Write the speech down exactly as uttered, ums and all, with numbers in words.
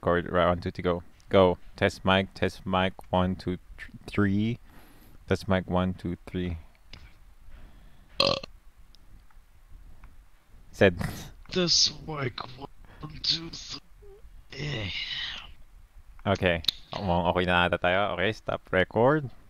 record. Right, one, two, three, go. Go. Test mic, test mic, one, two, th three. Test mic, one, two, three. Said. Test mic, one, two, three. Okay. Okay na ata tayo. Okay, stop record.